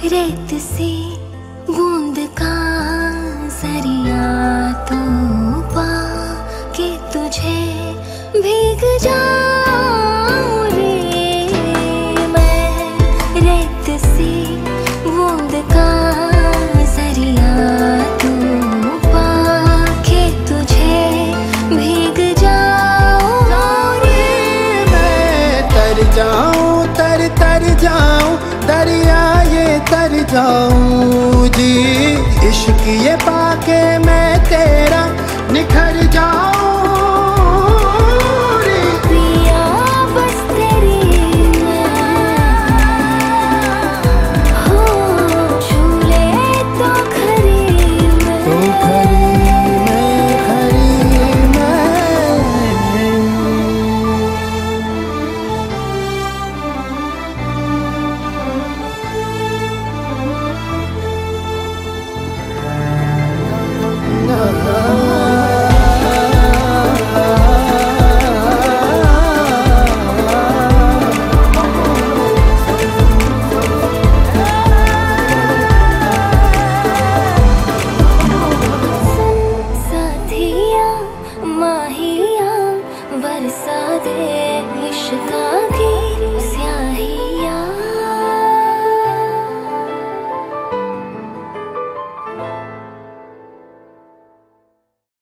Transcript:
रेत सी बूंद का सरिया तो पा के तुझे भीग जाऊं रे। मैं रेत सी बूंद का सरिया तो पा के तुझे भीग जाऊं रे। मैं तर जाऊं, तर जाऊं, दरिया ये तर जाऊं जी। इश्क ये पाके मैं तेरा निखर जाऊं।